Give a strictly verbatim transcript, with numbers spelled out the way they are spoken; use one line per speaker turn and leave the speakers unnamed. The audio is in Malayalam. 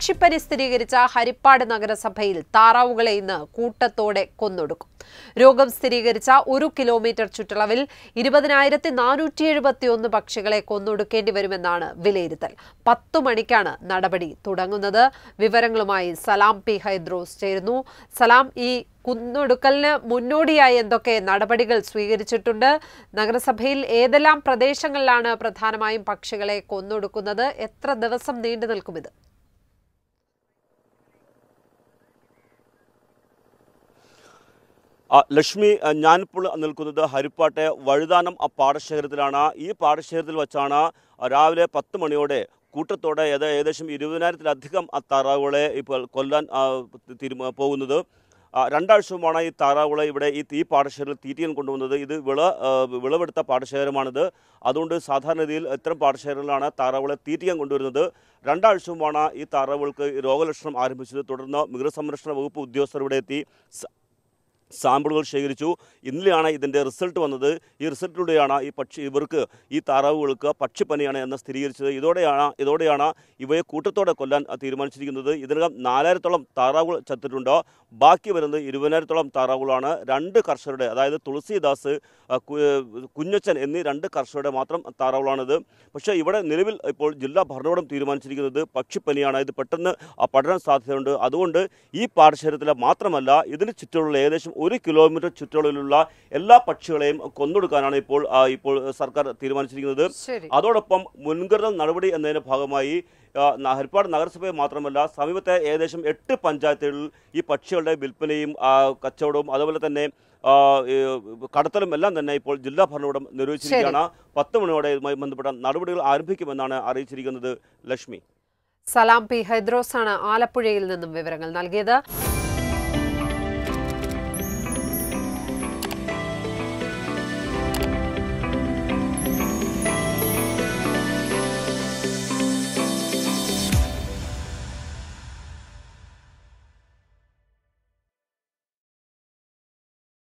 പക്ഷിപ്പനി സ്ഥിരീകരിച്ച ഹരിപ്പാട് നഗരസഭയിൽ താറാവുകളെ ഇന്ന് കൂട്ടത്തോടെ കൊന്നൊടുക്കും. രോഗം സ്ഥിരീകരിച്ച ഒരു കിലോമീറ്റർ ചുറ്റളവിൽ ഇരുപതിനായിരത്തി നാനൂറ്റി എഴുപത്തിയൊന്ന് പക്ഷികളെ കൊന്നൊടുക്കേണ്ടി വരുമെന്നാണ് വിലയിരുത്തൽ. പത്തു മണിക്കാണ് നടപടി തുടങ്ങുന്നത്. വിവരങ്ങളുമായി സലാം പി ഹൈദ്രോസ് ചേരുന്നു. സലാം, ഈ കൊന്നൊടുക്കലിന് മുന്നോടിയായി എന്തൊക്കെ നടപടികൾ സ്വീകരിച്ചിട്ടുണ്ട്? നഗരസഭയിൽ ഏതെല്ലാം പ്രദേശങ്ങളിലാണ് പ്രധാനമായും പക്ഷികളെ കൊന്നൊടുക്കുന്നത്? എത്ര ദിവസം നീണ്ടു നിൽക്കും ഇത്?
ലക്ഷ്മി, ഞാനിപ്പോൾ നിൽക്കുന്നത് ഹരിപ്പാട്ടെ വഴുതാനം പാടശേഖരത്തിലാണ്. ഈ പാടശേഖരത്തിൽ വച്ചാണ് രാവിലെ പത്ത് മണിയോടെ കൂട്ടത്തോടെ ഏകദേശം ഇരുപതിനായിരത്തിലധികം താറാവുകളെ ഇപ്പോൾ കൊല്ലാൻ തീരുമാ പോകുന്നത്. രണ്ടാഴ്ചയുമാണ് ഈ താറാവുകളെ ഇവിടെ ഈ തീ പാടശേഖരത്തിൽ തീറ്റിയാൻ കൊണ്ടുവന്നത്. ഇത് വിള വിളവെടുത്ത പാടശേഖരമാണിത്. അതുകൊണ്ട് സാധാരണ രീതിയിൽ ഇത്തരം പാടശേഖരങ്ങളിലാണ് താറാവുകളെ തീറ്റിയാൻ കൊണ്ടുവരുന്നത്. രണ്ടാഴ്ചയുമാണ് ഈ താറാവുകൾക്ക് രോഗലക്ഷണം ആരംഭിച്ചത്. തുടർന്ന് മൃഗസംരക്ഷണ വകുപ്പ് ഉദ്യോഗസ്ഥർ ഇവിടെ എത്തി സാമ്പിളുകൾ ശേഖരിച്ചു. ഇന്നലെയാണ് ഇതിൻ്റെ റിസൾട്ട് വന്നത്. ഈ റിസൾട്ടിലൂടെയാണ് ഈ പക്ഷി ഇവർക്ക് ഈ താറാവുകൾക്ക് പക്ഷിപ്പനിയാണ് എന്ന് സ്ഥിരീകരിച്ചത്. ഇതോടെയാണ് ഇതോടെയാണ് ഇവയെ കൂട്ടത്തോടെ കൊല്ലാൻ തീരുമാനിച്ചിരിക്കുന്നത്. ഇതിനകം നാലായിരത്തോളം താറാവുകൾ ചത്തിട്ടുണ്ട്. ബാക്കി വരുന്നത് ഇരുപതിനായിരത്തോളം താറാവുകളാണ്. രണ്ട് കർഷകരുടെ, അതായത് തുളസിദാസ്, കുഞ്ഞച്ചൻ എന്നീ രണ്ട് കർഷകരുടെ മാത്രം താറാവുകളാണിത്. പക്ഷേ ഇവിടെ നിലവിൽ ഇപ്പോൾ ജില്ലാ ഭരണകൂടം തീരുമാനിച്ചിരിക്കുന്നത് പക്ഷിപ്പനിയാണ്. ഇത് പെട്ടെന്ന് പടരാൻ സാധ്യതയുണ്ട്. അതുകൊണ്ട് ഈ പാടശേഖരത്തിലെ മാത്രമല്ല ഇതിന് ചുറ്റുമുള്ള ഏകദേശം ഒരു കിലോമീറ്റർ ചുറ്റളവിലുള്ള എല്ലാ പക്ഷികളെയും കൊന്നൊടുക്കാനാണ് ഇപ്പോൾ ഇപ്പോൾ സർക്കാർ തീരുമാനിച്ചിരിക്കുന്നത്. അതോടൊപ്പം മുൻകരുതൽ നടപടി എന്നതിന്റെ ഭാഗമായി ഹരിപ്പാട് നഗരസഭയെ മാത്രമല്ല സമീപത്തെ ഏകദേശം എട്ട് പഞ്ചായത്തുകളിൽ ഈ പക്ഷികളുടെ വിൽപ്പനയും കച്ചവടവും അതുപോലെ തന്നെ കടത്തലും എല്ലാം തന്നെ ഇപ്പോൾ ജില്ലാ ഭരണകൂടം നിർവഹിച്ചിരിക്കുകയാണ്. പത്ത് മണിയോടെ ഇതുമായി ബന്ധപ്പെട്ട നടപടികൾ ആരംഭിക്കുമെന്നാണ് അറിയിച്ചിരിക്കുന്നത്. ലക്ഷ്മി.
സലാം പി ഹൈദ്രോസ് ആണ് ആലപ്പുഴയിൽ നിന്നും വിവരങ്ങൾ നൽകിയത്.